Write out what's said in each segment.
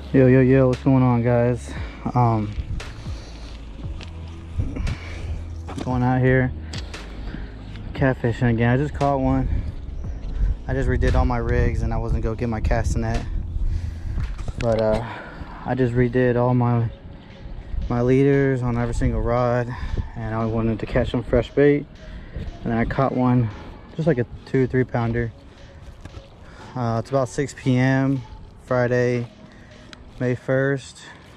Yo, what's going on, guys? Going out here catfishing again. I just caught one. I just redid all my rigs and I wasn't gonna get my casting net, but I just redid all my leaders on every single rod, and I wanted to catch some fresh bait, and then I caught one, just like a 2-3 pounder. It's about 6 p.m. Friday, May 1st.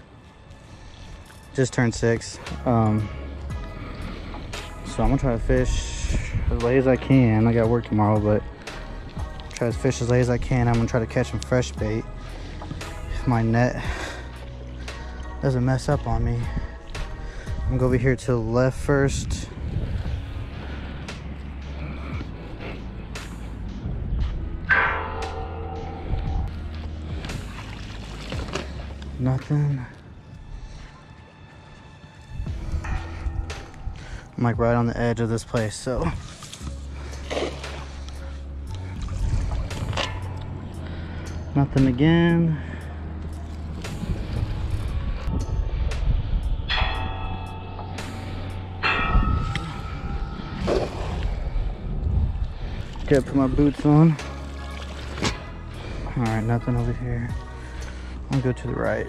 Just turned 6. So I'm gonna try to fish as late as I can. I got work tomorrow, but try to fish as late as I can. I'm gonna try to catch some fresh bait if my net doesn't mess up on me. I'm gonna go over here to the left first. Nothing. I'm like right on the edge of this place, so nothing again. Gotta put my boots on. All right, nothing over here. I'll go to the right.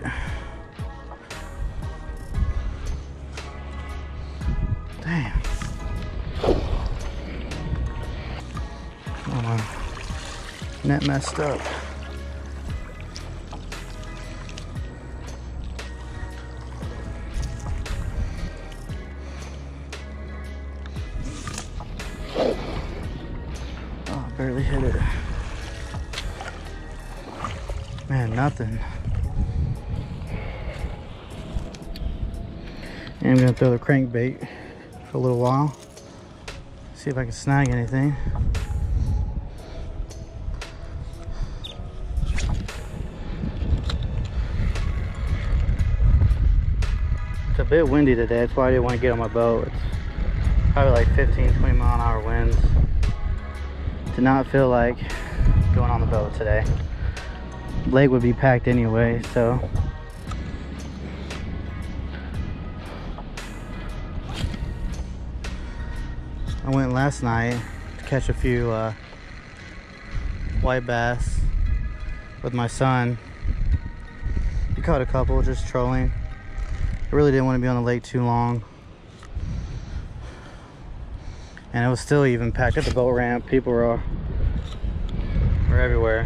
Damn. Come on. Net messed up. Oh, barely hit it. Man, nothing. And I'm gonna throw the crankbait for a little while. See if I can snag anything. It's a bit windy today, that's why I didn't want to get on my boat. It's probably like 15-20 mile an hour winds. Did not feel like going on the boat today. Lake would be packed anyway, so I went last night to catch a few white bass with my son. He caught a couple just trolling. I really didn't want to be on the lake too long, and it was still even packed at the boat ramp. People were everywhere.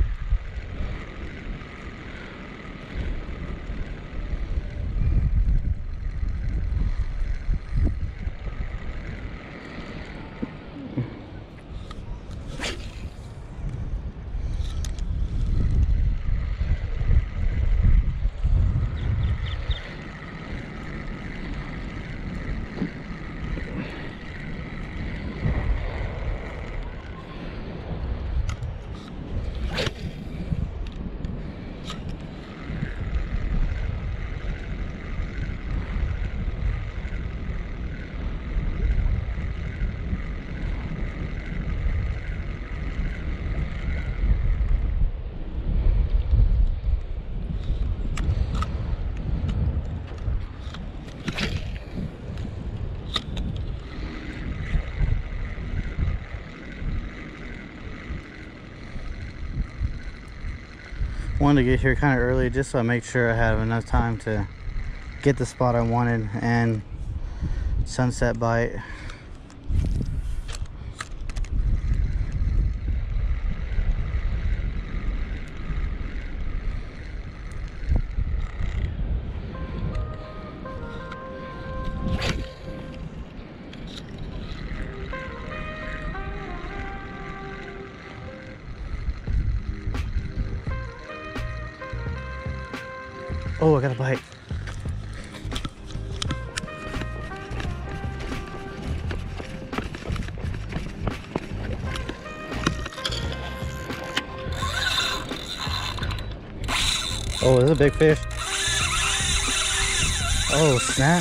Wanted to get here kind of early just so I make sure I have enough time to get the spot I wanted and sunset bite. Oh, I got a bite. Oh, this is a big fish. Oh, snap.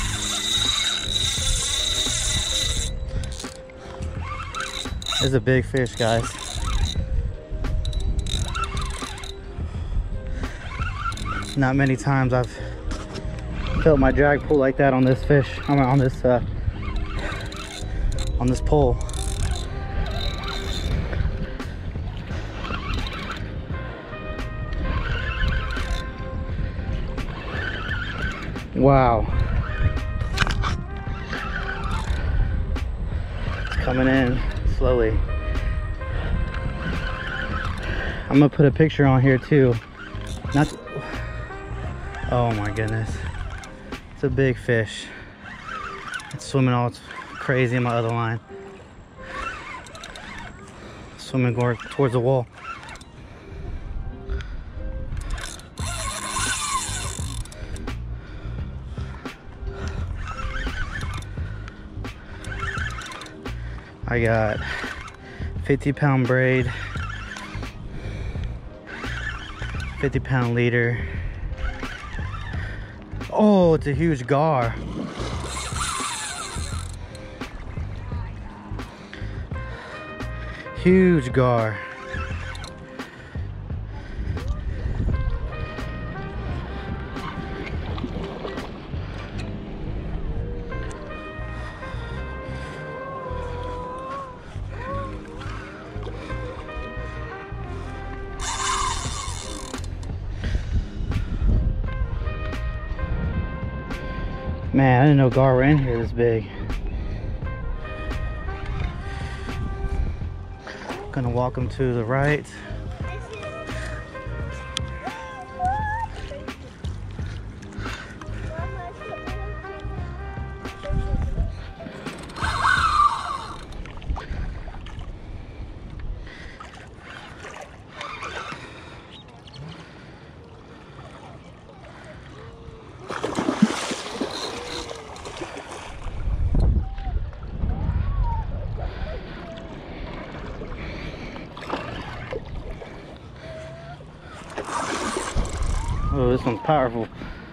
This is a big fish, guys. Not many times I've felt my drag pull like that on this fish. I mean, on this pole. Wow. It's coming in slowly. I'm gonna put a picture on here too. Not. Oh my goodness. It's a big fish. It's swimming all crazy in my other line. Swimming going towards the wall. I got 50-pound braid, 50-pound leader. Oh, it's a huge gar. Huge gar. Man, I didn't know gar were in here this big. Gonna walk them to the right. Oh, this one's powerful.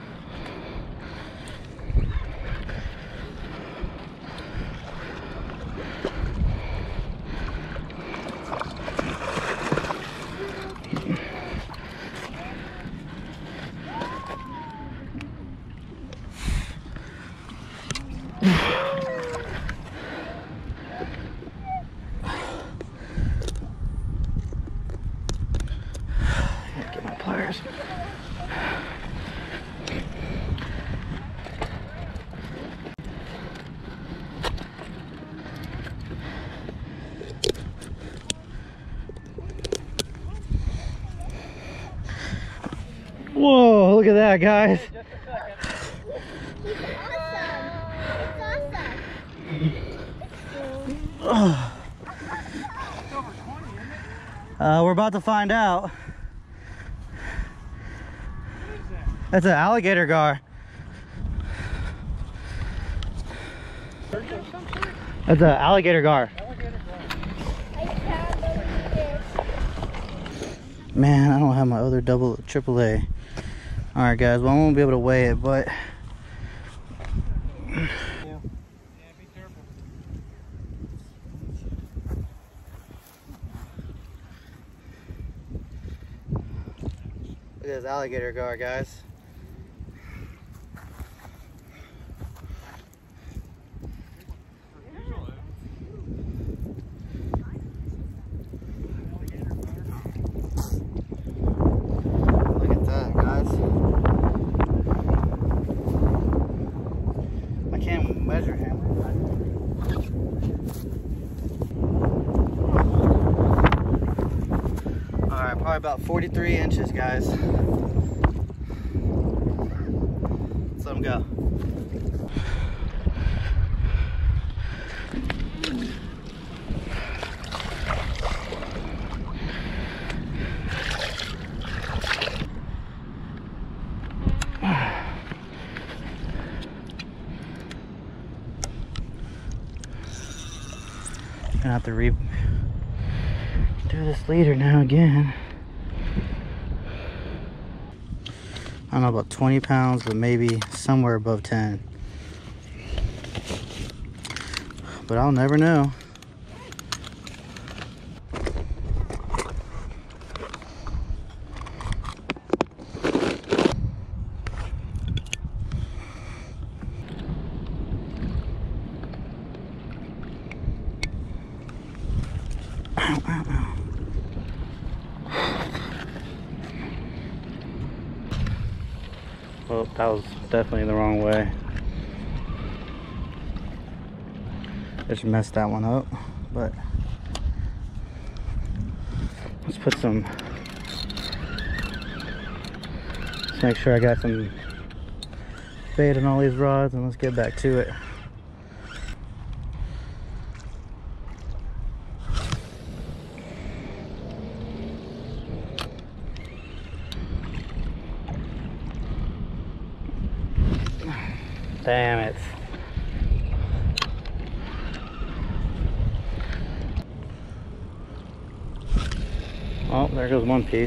Get my pliers. Whoa, look at that, guys. We're about to find out. That's an alligator gar. That's an alligator gar. Man, I don't have my other triple A. All right, guys. Well, I won't be able to weigh it, but Yeah, be careful. look at this alligator gar, guys. Look at that, guys. I can't measure him. Alright, probably about 43 inches, guys. Let's let him go. Gonna have to do this leader now again. I don't know about 20 pounds, but maybe somewhere above 10. But I'll never know. Ow, ow, ow. Well, that was definitely the wrong way. Just messed that one up, but let's put some, let's make sure I got some bait on all these rods, and let's get back to it. Damn it. Oh, there goes one piece.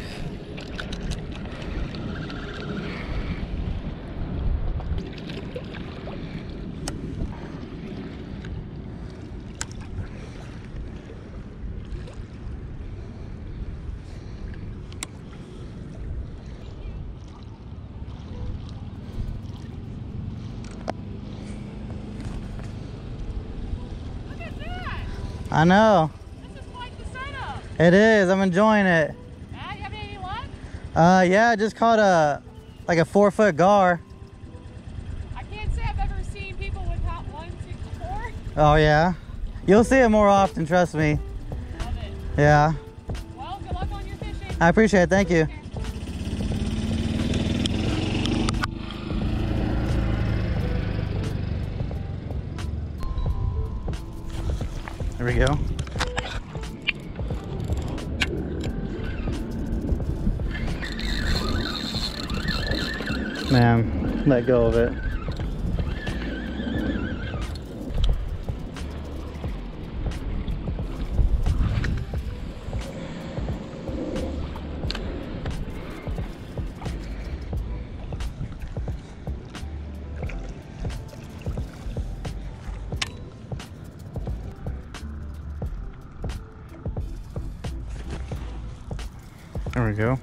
I know. This is quite the setup. It is. I'm enjoying it. Yeah, you have any luck? Yeah, I just caught like a 4-foot gar. I can't say I've ever seen people with top 164. Oh yeah. You'll see it more often, trust me. Love it. Yeah. Well, good luck on your fishing. I appreciate it. Thank you. There we go. Man, let go of it. There we go.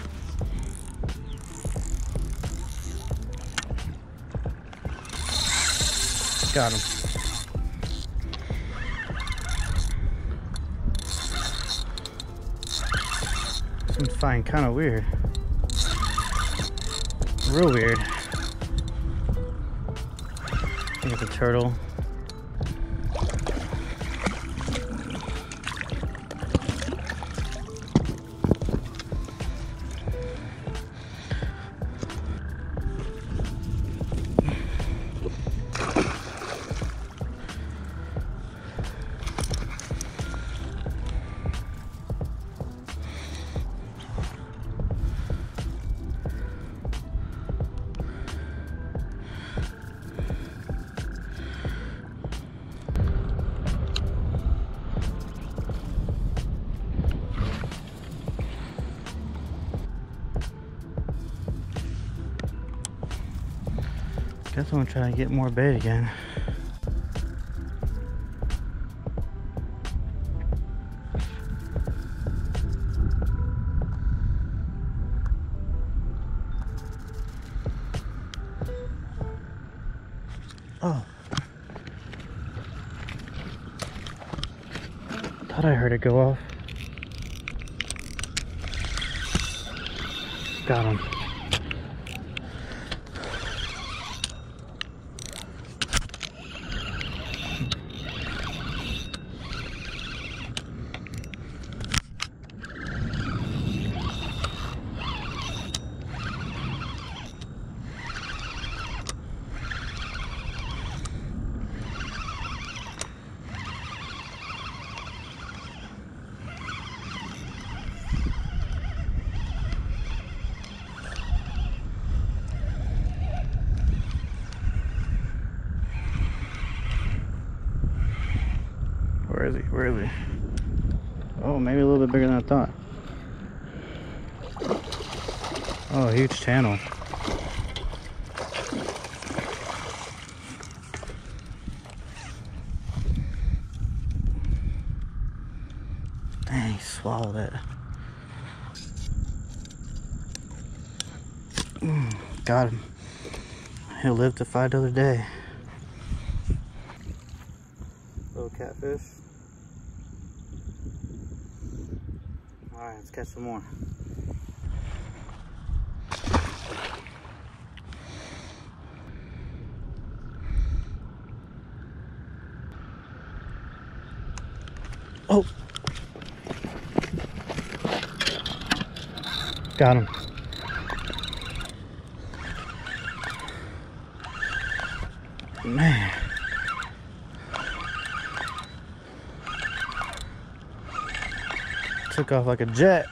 Got him. This one's flying kind of weird. Real weird. I think it's a turtle. Guess I'm gonna try to get more bait again. Oh. Thought I heard it go off. Got him. Where is he? Where is he? Oh, maybe a little bit bigger than I thought. Oh, huge channel. Dang, he swallowed it. Got him. He'll live to fight another day. Little catfish. All right, let's catch some more. Oh, got him. Man, took off like a jet.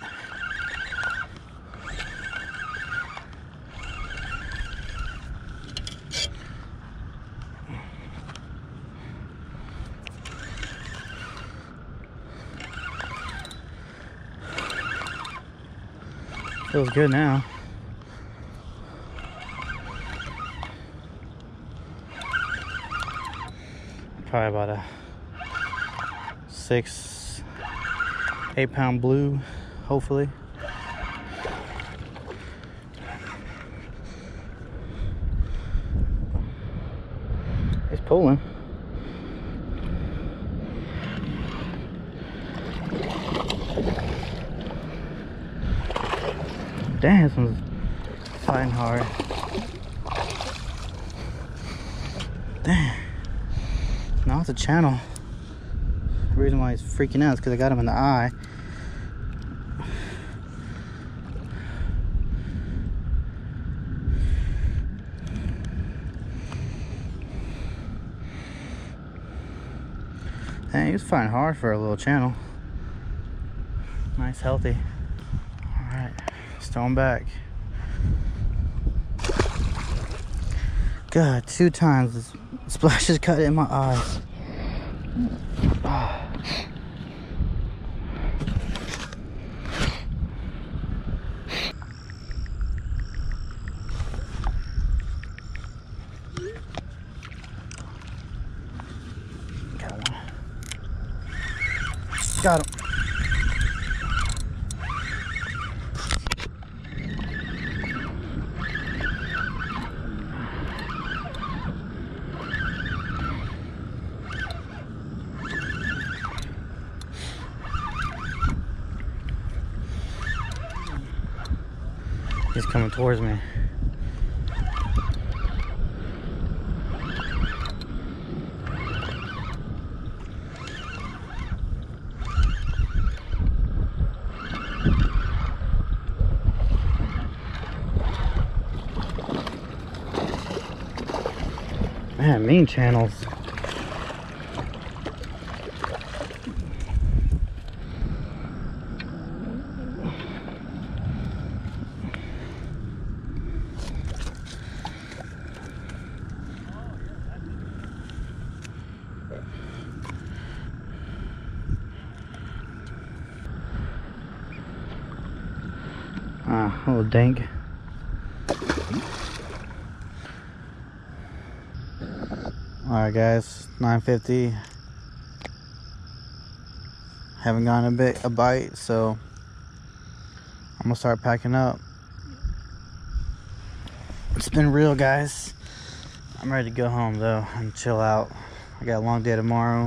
Feels good now. Probably about a 6-8 pound blue, hopefully. He's pulling. Damn, this one's fighting hard. Damn. No, it's a channel. The reason why he's freaking out is because I got him in the eye. Dang, he was fighting hard for a little channel. Nice, healthy. Alright, let's throw him back. God, 2 times this splash has cut in my eyes. Ah. Got one. Got him. He's coming towards me. Man, mean channels. Ah, a little dank. Alright guys, 9:50. Haven't gotten a bite, so I'm gonna start packing up. It's been real, guys. I'm ready to go home though and chill out. I got a long day tomorrow.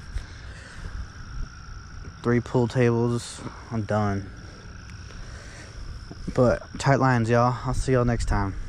3 pool tables. I'm done. But tight lines, y'all. I'll see y'all next time.